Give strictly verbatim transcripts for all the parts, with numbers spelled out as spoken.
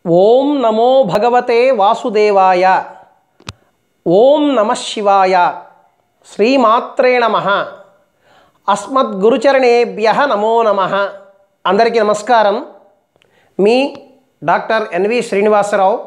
ఓం నమో భగవతే వాసుదేవాయ. ఓం నమః శివాయ. శ్రీమాత్రే నమః. అస్మద్గురుచరణేభ్యః నమో నమః. అందరికీ నమస్కారం. మీ డాక్టర్ ఎన్ వి శ్రీనివాసరావు.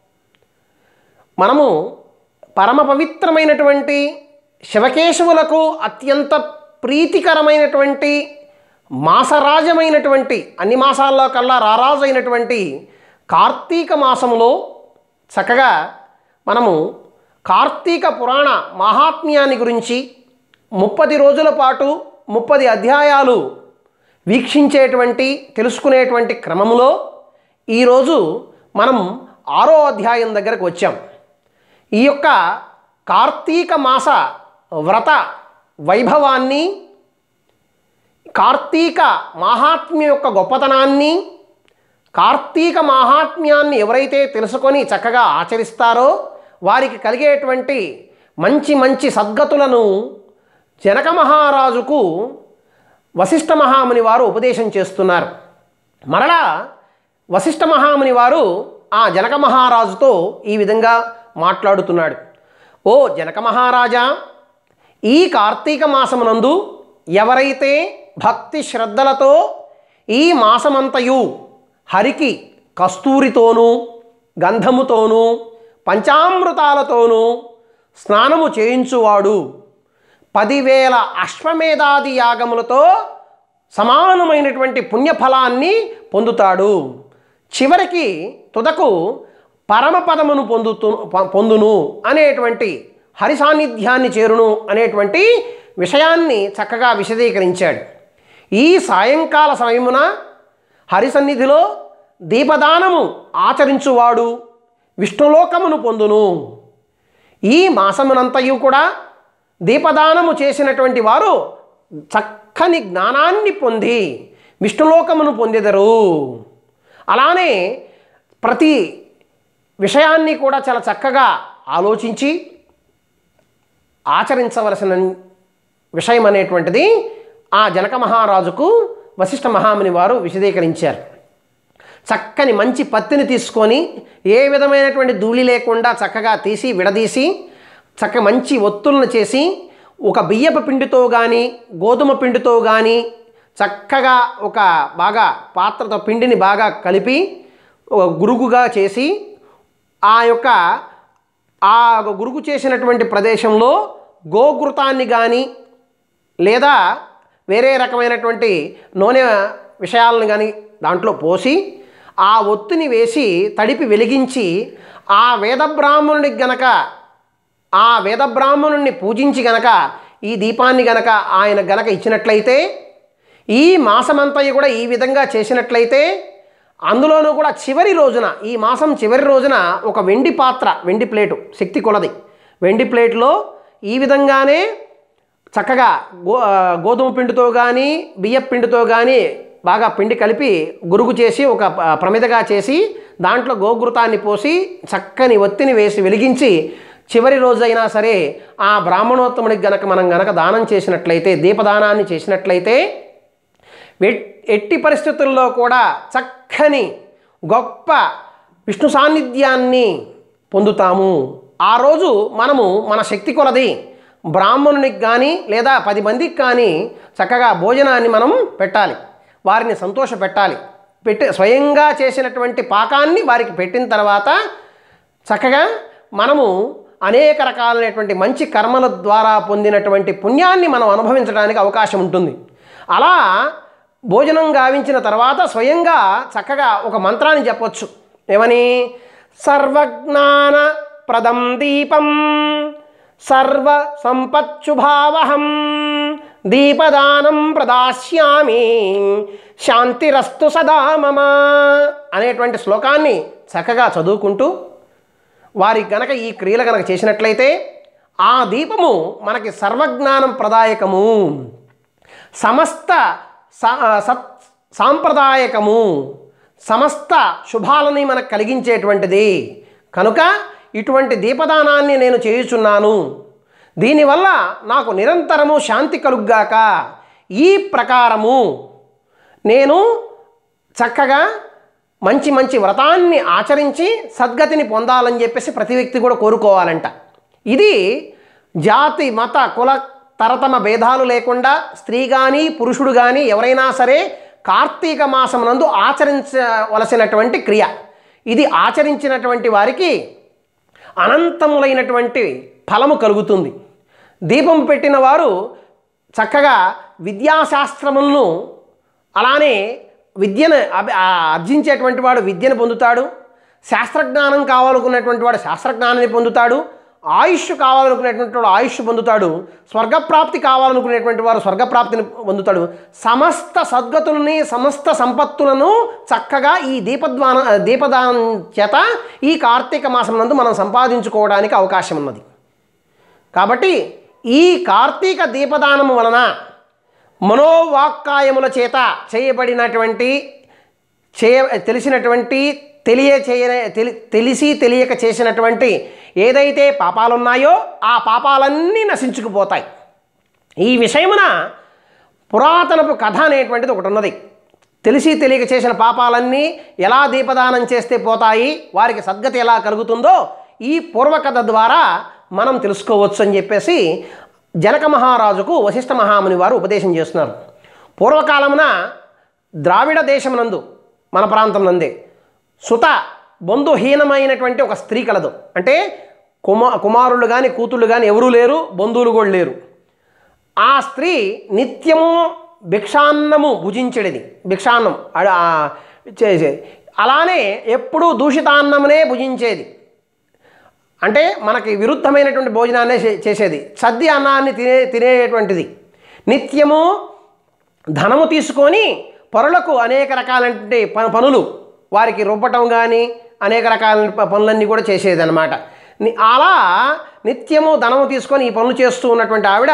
మనము పరమ పవిత్రమైనటువంటి శివకేశవులకు అత్యంత ప్రీతికరమైనటువంటి మాసరాజమైనటువంటి అన్ని మాసాల్లో కల్లా రారాజు అయినటువంటి కార్తీక మాసంలో చక్కగా మనము కార్తీక పురాణ మహాత్మ్యాన్ని గురించి ముప్పది రోజుల పాటు ముప్పది అధ్యాయాలు వీక్షించేటువంటి తెలుసుకునేటువంటి క్రమంలో ఈరోజు మనం ఆరో అధ్యాయం దగ్గరకు వచ్చాం. ఈ యొక్క కార్తీక మాస వ్రత వైభవాన్ని, కార్తీక మహాత్మ్యం యొక్క గొప్పతనాన్ని, కార్తీక మహాత్మ్యాన్ని ఎవరైతే తెలుసుకొని చక్కగా ఆచరిస్తారో వారికి కలిగేటువంటి మంచి మంచి సద్గతులను జనక మహారాజుకు వశిష్ఠ మహాముని వారు ఉపదేశం చేస్తున్నారు. మరలా వశిష్ఠ మహాముని వారు ఆ జనక మహారాజుతో ఈ విధంగా మాట్లాడుతున్నాడు. ఓ జనక మహారాజా, ఈ కార్తీక మాసమునందు ఎవరైతే భక్తి శ్రద్ధలతో ఈ మాసమంతయు హరికి కస్తూరితోనూ గంధముతోనూ పంచామృతాలతోనూ స్నానము చేయించువాడు పదివేల అశ్వమేధాది యాగములతో సమానమైనటువంటి పుణ్యఫలాన్ని పొందుతాడు. చివరికి తుదకు పరమపదమును పొందుతు పొందును అనేటువంటి హరి సాన్నిధ్యాన్ని చేరును అనేటువంటి విషయాన్ని చక్కగా విశదీకరించాడు. ఈ సాయంకాల సమయమున హరి సన్నిధిలో దీపదానము ఆచరించువాడు విష్ణులోకమును పొందును. ఈ మాసమునంతయు కూడా దీపదానము చేసినటువంటి వారు చక్కని జ్ఞానాన్ని పొంది విష్ణులోకమును పొందెదరు. అలానే ప్రతి విషయాన్ని కూడా చాలా చక్కగా ఆలోచించి ఆచరించవలసిన విషయం అనేటువంటిది ఆ జనక మహారాజుకు వశిష్ఠ మహాముని వారు విశదీకరించారు. చక్కని మంచి పత్తిని తీసుకొని ఏ విధమైనటువంటి ధూళి లేకుండా చక్కగా తీసి విడదీసి చక్క మంచి ఒత్తులను చేసి ఒక బియ్యపు పిండితో కానీ గోధుమ పిండితో కానీ చక్కగా ఒక బాగా పాత్రతో పిండిని బాగా కలిపి ఒక గురుగుగా చేసి ఆ యొక్క ఆ గురుగు చేసినటువంటి ప్రదేశంలో గోఘృతాన్ని కానీ లేదా వేరే రకమైనటువంటి నూనె విషయాలను కానీ దాంట్లో పోసి ఆ ఒత్తిని వేసి తడిపి వెలిగించి ఆ వేదబ్రాహ్మణుడికి గనక ఆ వేదబ్రాహ్మణుడిని పూజించి గనక ఈ దీపాన్ని గనక ఆయన గనక ఇచ్చినట్లయితే, ఈ మాసమంతా కూడా ఈ విధంగా చేసినట్లయితే, అందులోనూ కూడా చివరి రోజున ఈ మాసం చివరి రోజున ఒక వెండి పాత్ర, వెండి ప్లేటు, శక్తి కొలది వెండి ప్లేట్లో ఈ విధంగానే చక్కగా గో గోధుమ పిండితో కానీ బియ్యం పిండితో కానీ బాగా పిండి కలిపి గురుగు చేసి ఒక ప్రమిదగా చేసి దాంట్లో గోఘృతాన్ని పోసి చక్కని ఒత్తిని వేసి వెలిగించి చివరి రోజైనా సరే ఆ బ్రాహ్మణోత్తముడికి గనక మనం గనక దానం చేసినట్లయితే, దీపదానాన్ని చేసినట్లయితే ఎట్టి పరిస్థితుల్లో కూడా చక్కని గొప్ప విష్ణు సాన్నిధ్యాన్ని పొందుతాము. ఆ రోజు మనము మన శక్తి కొలది బ్రాహ్మణునికి కానీ లేదా పది మందికి కానీ చక్కగా భోజనాన్ని మనం పెట్టాలి, వారిని సంతోష పెట్టాలి. పెట్టి స్వయంగా చేసినటువంటి పాకాన్ని వారికి పెట్టిన తర్వాత చక్కగా మనము అనేక రకాలైనటువంటి మంచి కర్మల ద్వారా పొందినటువంటి పుణ్యాన్ని మనం అనుభవించడానికి అవకాశం ఉంటుంది. అలా భోజనం గావించిన తర్వాత స్వయంగా చక్కగా ఒక మంత్రాన్ని చెప్పవచ్చు. ఏమని? సర్వజ్ఞాన ప్రదం దీపం సర్వ సంపత్శుభావహం దీపదానం ప్రదాస్యామి శాంతిరస్తు సదా మమ అనేటువంటి శ్లోకాన్ని చక్కగా చదువుకుంటూ వారికి గనక ఈ క్రియలు గనక చేసినట్లయితే ఆ దీపము మనకి సర్వజ్ఞానం ప్రదాయకము, సమస్త సత్ సాంప్రదాయకము, సమస్త శుభాలని మనకు కలిగించేటువంటిది. కనుక ఇటువంటి దీపదానాన్ని నేను చేయుచున్నాను, దీనివల్ల నాకు నిరంతరము శాంతి కలుగ్గాక, ఈ ప్రకారము నేను చక్కగా మంచి మంచి వ్రతాన్ని ఆచరించి సద్గతిని పొందాలని చెప్పేసి ప్రతి వ్యక్తి కూడా కోరుకోవాలంట. ఇది జాతి మత కుల తరతమ భేదాలు లేకుండా స్త్రీ కానీ పురుషుడు కానీ ఎవరైనా సరే కార్తీక మాసం నందు ఆచరించవలసినటువంటి క్రియ. ఇది ఆచరించినటువంటి వారికి అనంతములైనటువంటి ఫలము కలుగుతుంది. దీపం పెట్టిన వారు చక్కగా విద్యాశాస్త్రములను అలానే విద్యను అర్జించేటువంటి వాడు విద్యను పొందుతాడు. శాస్త్రజ్ఞానం కావాలనుకున్నటువంటి వాడు శాస్త్రజ్ఞానాన్ని పొందుతాడు. ఆయుష్ కావాలనుకునేటువంటి వాడు ఆయుష్ పొందుతాడు. స్వర్గప్రాప్తి కావాలనుకునేటువంటి వారు స్వర్గప్రాప్తిని పొందుతాడు. సమస్త సద్గతులని సమస్త సంపత్తులను చక్కగా ఈ దీపద్వాన దీపదానం చేత ఈ కార్తీక మాసం నందు మనం సంపాదించుకోవడానికి అవకాశం ఉన్నది. కాబట్టి ఈ కార్తీక దీపదానము వలన మనోవాక్కాయముల చేత చేయబడినటువంటి చేయ తెలిసినటువంటి తెలియచేయ తెలి తెలిసి తెలియక చేసినటువంటి ఏదైతే పాపాలున్నాయో ఆ పాపాలన్నీ నశించుకుపోతాయి. ఈ విషయమున పురాతనపు కథ అనేటువంటిది ఒకటి ఉన్నది. తెలిసి తెలియక చేసిన పాపాలన్నీ ఎలా దీపదానం చేస్తే పోతాయి, వారికి సద్గతి ఎలా కలుగుతుందో ఈ పూర్వకథ ద్వారా మనం తెలుసుకోవచ్చు అని చెప్పేసి జనక మహారాజుకు వశిష్ఠ మహాముని వారు ఉపదేశం చేస్తున్నారు. పూర్వకాలమున ద్రావిడ దేశమునందు మన ప్రాంతం నందే సుత బంధుహీనమైనటువంటి ఒక స్త్రీ కలదు. అంటే కుమా కుమారులు కానీ కూతుళ్ళు కానీ ఎవరూ లేరు, బంధువులు కూడా లేరు. ఆ స్త్రీ నిత్యము భిక్షాన్నము భుజించేది, భిక్షాన్నం చేసేది. అలానే ఎప్పుడూ దూషితాన్నమునే భుజించేది. అంటే మనకి విరుద్ధమైనటువంటి భోజనాన్నే చేసేది, సద్ది అన్నాన్ని తినే తినేటువంటిది. నిత్యము ధనము తీసుకొని పరులకు అనేక రకాలంటే పనులు వారికి రుబ్బటం కానీ అనేక రకాల పనులన్నీ కూడా చేసేది అన్నమాట. అలా నిత్యము ధనము తీసుకొని ఈ పనులు చేస్తూ ఉన్నటువంటి ఆవిడ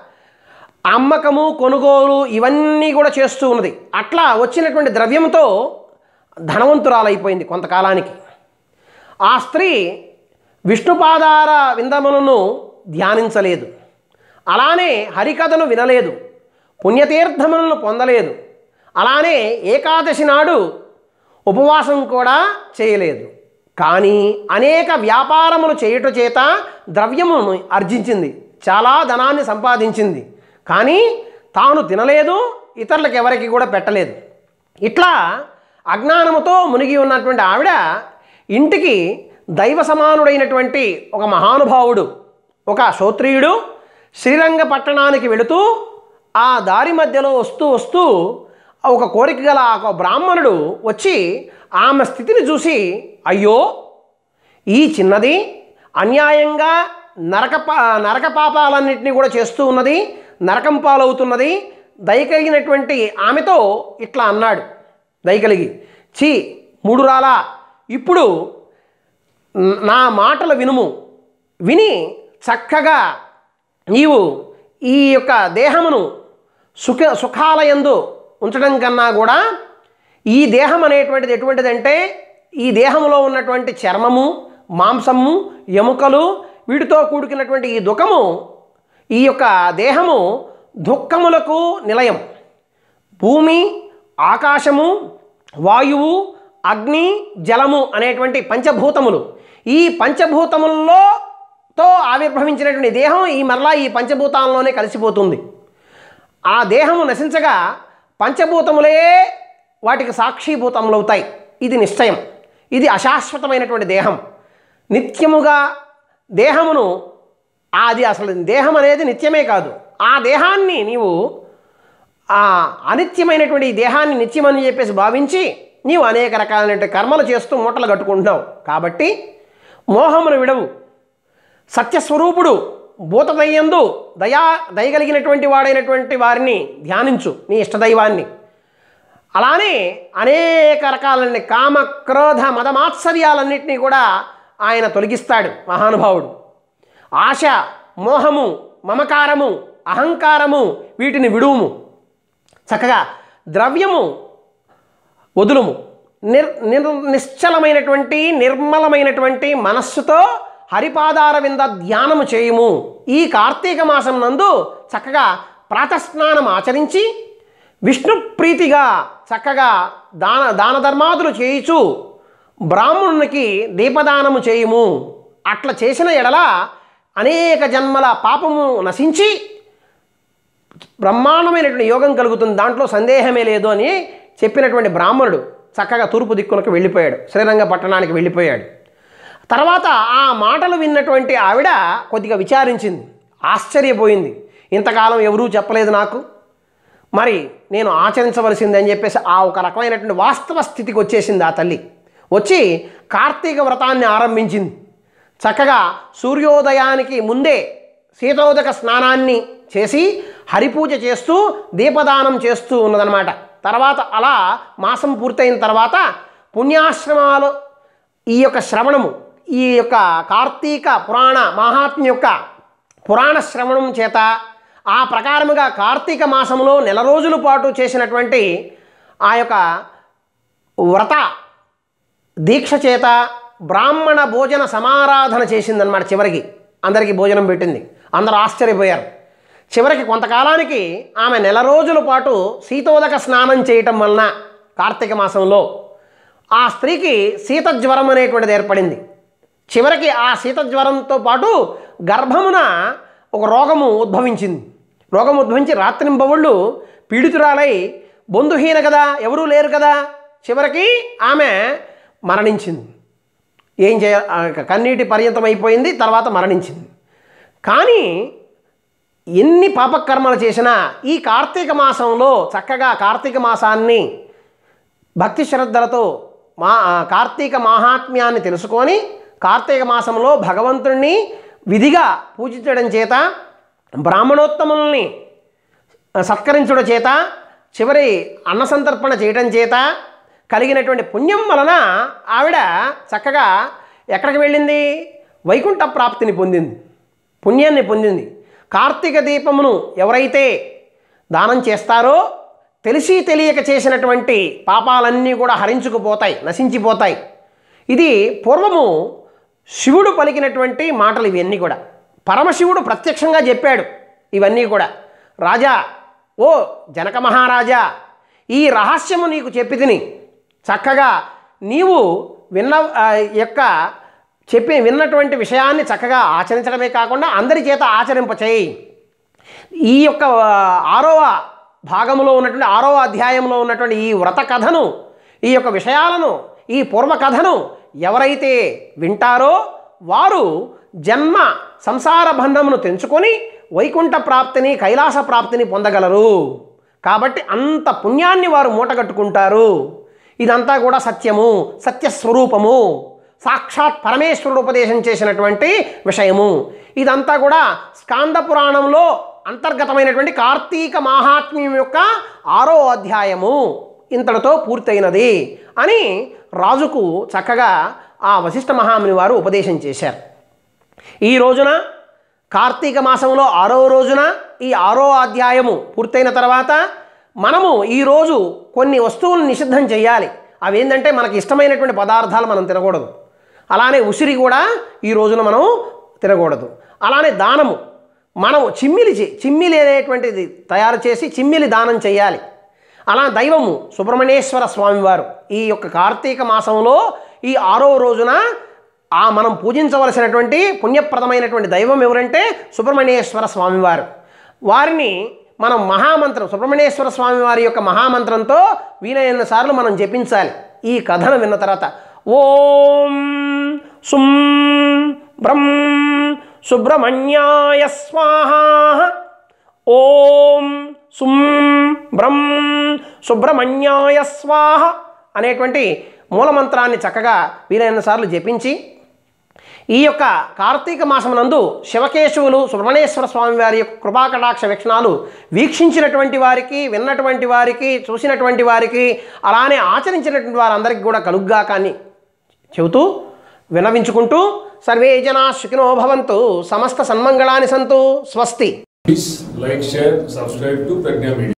అమ్మకము కొనుగోలు ఇవన్నీ కూడా చేస్తూ ఉన్నది. అట్లా వచ్చినటువంటి ద్రవ్యంతో ధనవంతురాలైపోయింది కొంతకాలానికి. ఆ స్త్రీ విష్ణుపాదార విందములను ధ్యానించలేదు, అలానే హరికథను వినలేదు, పుణ్యతీర్థములను పొందలేదు, అలానే ఏకాదశి నాడు ఉపవాసం కూడా చేయలేదు. కానీ అనేక వ్యాపారములు చేయుట చేత ద్రవ్యమును ఆర్జించింది, చాలా ధనాన్ని సంపాదించింది. కానీ తాను తినలేదు, ఇతరులకు ఎవరికి కూడా పెట్టలేదు. ఇట్లా అజ్ఞానముతో మునిగి ఉన్నటువంటి ఆవిడ ఇంటికి దైవ సమానుడైనటువంటి ఒక మహానుభావుడు, ఒక క్షోత్రియుడు శ్రీరంగ పట్టణానికి వెళుతూ ఆ దారి మధ్యలో వస్తూ వస్తూ ఒక కోరిక గల ఒక బ్రాహ్మణుడు వచ్చి ఆమె స్థితిని చూసి, అయ్యో ఈ చిన్నది అన్యాయంగా నరక నరక పాపాలన్నింటినీ కూడా చేస్తూ ఉన్నది, నరకం పాలవుతున్నది, దయకలిగినటువంటి ఆమెతో ఇట్లా అన్నాడు. దయకలిగి, చీ మూడు రాలా, ఇప్పుడు నా మాటలు వినుము, విని చక్కగా నీవు ఈ యొక్క దేహమును సుఖ సుఖాలయందు ఉంచడం కన్నా కూడా ఈ దేహం అనేటువంటిది ఎటువంటిదంటే ఈ దేహంలో ఉన్నటువంటి చర్మము, మాంసము, ఎముకలు వీటితో కూడుకున్నటువంటి ఈ దుఃఖము, ఈ యొక్క దేహము దుఃఖములకు నిలయం. భూమి, ఆకాశము, వాయువు, అగ్ని, జలము అనేటువంటి పంచభూతములు, ఈ పంచభూతముల్లో తో ఆవిర్భవించినటువంటి దేహం ఈ మరలా ఈ పంచభూతాల్లోనే కలిసిపోతుంది. ఆ దేహము నశించగా పంచభూతములే వాటికి సాక్షిభూతములు అవుతాయి. ఇది నిశ్చయం. ఇది అశాశ్వతమైనటువంటి దేహం. నిత్యముగా దేహమును, అది అసలు దేహం అనేది నిత్యమే కాదు, ఆ దేహాన్ని నీవు ఆ అనిత్యమైనటువంటి ఈ దేహాన్ని నిత్యమని చెప్పేసి భావించి నీవు అనేక రకాలైన కర్మలు చేస్తూ మూటలు కట్టుకుంటున్నావు. కాబట్టి మోహమును విడవు. సత్యస్వరూపుడు భూతదయ్యందు దయా దయగలిగినటువంటి వాడైనటువంటి వారిని ధ్యానించు, నీ ఇష్టదైవాన్ని. అలానే అనేక రకాలైన కామ, క్రోధ, మదమాత్సర్యాలన్నింటినీ కూడా ఆయన తొలగిస్తాడు మహానుభావుడు. ఆశ, మోహము, మమకారము, అహంకారము వీటిని విడువుము. చక్కగా ద్రవ్యము వదులుము. నిర్ నిర్ నిశ్చలమైనటువంటి నిర్మలమైనటువంటి మనస్సుతో హరిపాదార వింద ధ్యానము చేయుము. ఈ కార్తీక మాసం నందు చక్కగా ప్రాతస్నానం ఆచరించి విష్ణు ప్రీతిగా చక్కగా దాన దాన ధర్మాదులు చేయుచు బ్రాహ్మణునికి దీపదానము చేయుము. అట్లా చేసిన ఎడల అనేక జన్మల పాపము నశించి బ్రహ్మాండమైనటువంటి యోగం కలుగుతుంది, దాంట్లో సందేహమే లేదు అని చెప్పినటువంటి బ్రాహ్మణుడు చక్కగా తూర్పు దిక్కునకు వెళ్ళిపోయాడు, శ్రీరంగ పట్టణానికి వెళ్ళిపోయాడు. తర్వాత ఆ మాటలు విన్నటువంటి ఆవిడ కొద్దిగా విచారించింది, ఆశ్చర్యపోయింది. ఇంతకాలం ఎవరూ చెప్పలేదు నాకు, మరి నేను ఆచరించవలసింది అని చెప్పేసి ఆ ఒక రకమైనటువంటి వాస్తవ స్థితికి వచ్చేసింది ఆ తల్లి. వచ్చి కార్తీక వ్రతాన్ని ఆరంభించింది. చక్కగా సూర్యోదయానికి ముందే శీతోదక స్నానాన్ని చేసి హరిపూజ చేస్తూ దీపదానం చేస్తూ ఉన్నదన్నమాట. తర్వాత అలా మాసం పూర్తయిన తర్వాత పుణ్యాశ్రమాలు ఈ యొక్క శ్రవణము, ఈ యొక్క కార్తీక పురాణ మహాత్మ్యం యొక్క పురాణ శ్రవణం చేత ఆ ప్రకారముగా కార్తీక మాసంలో నెల రోజుల పాటు చేసినటువంటి ఆ యొక్క వ్రత దీక్ష చేత బ్రాహ్మణ భోజన సమారాధన చేసిందన్నమాట. చివరికి అందరికీ భోజనం పెట్టింది, అందరూ ఆశ్చర్యపోయారు. చివరికి కొంతకాలానికి ఆమె నెల రోజుల పాటు శీతోదక స్నానం చేయటం వలన కార్తీక మాసంలో ఆ స్త్రీకి శీతజ్వరం అనేటువంటిది ఏర్పడింది. చివరికి ఆ శీతజ్వరంతో పాటు గర్భమున ఒక రోగము ఉద్భవించింది. రోగం ఉద్భవించి రాత్రింబవళ్ళు పీడితురాలై బంధుహీన కదా, ఎవరూ లేరు కదా, చివరికి ఆమె మరణించింది. ఏం చేయ కన్నీటి పర్యంతం అయిపోయింది, తర్వాత మరణించింది. కానీ ఎన్ని పాపకర్మలు చేసినా ఈ కార్తీక మాసంలో చక్కగా కార్తీక మాసాన్ని భక్తి శ్రద్ధలతో మా కార్తీక మహాత్మ్యాన్ని తెలుసుకొని కార్తీక మాసంలో భగవంతుణ్ణి విధిగా పూజించడం చేత, బ్రాహ్మణోత్తముల్ని సత్కరించడం చేత, చివరి అన్న సంతర్పణ చేయడం చేత కలిగినటువంటి పుణ్యం వలన ఆవిడ చక్కగా ఎక్కడికి వెళ్ళింది? వైకుంఠ ప్రాప్తిని పొందింది, పుణ్యాన్ని పొందింది. కార్తీక దీపమును ఎవరైతే దానం చేస్తారో తెలిసి తెలియక చేసినటువంటి పాపాలన్నీ కూడా హరించుకుపోతాయి, నశించిపోతాయి. ఇది పూర్వము శివుడు పలికినటువంటి మాటలు ఇవన్నీ కూడా. పరమశివుడు ప్రత్యక్షంగా చెప్పాడు ఇవన్నీ కూడా. రాజా, ఓ జనక మహారాజా, ఈ రహస్యము నీకు చెప్పి తిని చక్కగా నీవు విన్న యొక్క చెప్పి విన్నటువంటి విషయాన్ని చక్కగా ఆచరించడమే కాకుండా అందరి చేత ఆచరింపచేయి. ఈ యొక్క ఆరవ భాగంలో ఉన్నటువంటి ఆరవ అధ్యాయంలో ఉన్నటువంటి ఈ వ్రత కథను, ఈ యొక్క విషయాలను, ఈ పూర్వ కథను ఎవరైతే వింటారో వారు జన్మ సంసార బంధమును తెంచుకొని వైకుంఠ ప్రాప్తిని, కైలాస ప్రాప్తిని పొందగలరు. కాబట్టి అంత పుణ్యాన్ని వారు మూటగట్టుకుంటారు. ఇదంతా కూడా సత్యము, సత్యస్వరూపము, సాక్షాత్ పరమేశ్వరుడు ఉపదేశం చేసినటువంటి విషయము. ఇదంతా కూడా స్కాంద పురాణంలో అంతర్గతమైనటువంటి కార్తీక మహాత్మ్యం యొక్క ఆరో అధ్యాయము ఇంతటితో పూర్తయినది అని రాజుకు చక్కగా ఆ వశిష్ఠ మహాముని వారు ఉపదేశం చేశారు. ఈ రోజున కార్తీక మాసంలో ఆరో రోజున ఈ ఆరో అధ్యాయము పూర్తయిన తర్వాత మనము ఈరోజు కొన్ని వస్తువులను నిషిద్ధం చేయాలి. అవేంటంటే మనకి ఇష్టమైనటువంటి పదార్థాలు మనం తినకూడదు. అలానే ఉసిరి కూడా ఈ రోజున మనం తినకూడదు. అలానే దానము, మనం చిమ్మిలి చిమ్మిలి అనేటువంటిది తయారు చేసి చిమ్మిలి దానం చేయాలి. అలా దైవము సుబ్రహ్మణ్యేశ్వర స్వామివారు ఈ యొక్క కార్తీక మాసంలో ఈ ఆరో రోజున ఆ మనం పూజించవలసినటువంటి పుణ్యప్రదమైనటువంటి దైవం ఎవరంటే సుబ్రహ్మణ్యేశ్వర స్వామివారు. వారిని మనం మహామంత్రం, సుబ్రహ్మణ్యేశ్వర స్వామి వారి యొక్క మహామంత్రంతో వీలైన సార్లు మనం జపించాలి. ఈ కథను విన్న తర్వాత ఓం సుం బ్రం సుబ్రహ్మణ్యాయ స్వాహ, ఓం సుం బ్రం సుబ్రహ్మణ్యాయ స్వాహ అనేటువంటి మూలమంత్రాన్ని చక్కగా వీలైన సార్లు జపించి ఈ యొక్క కార్తీక మాసమునందు శివకేశవులు సుబ్రహ్మణ్యేశ్వర స్వామి వారి యొక్క కృపాకటాక్ష వీక్షణాలు వీక్షించినటువంటి వారికి, విన్నటువంటి వారికి, చూసినటువంటి వారికి, అలానే ఆచరించినటువంటి వారందరికీ కూడా కలుగ్గా కానీ చెబుతూ వినవించుకుంటూ సర్వే జనా సుఖినో భవంతు, సమస్త సన్మంగళాని సంతు, స్వస్తి. Please like, share, subscribe to Pregnya Media.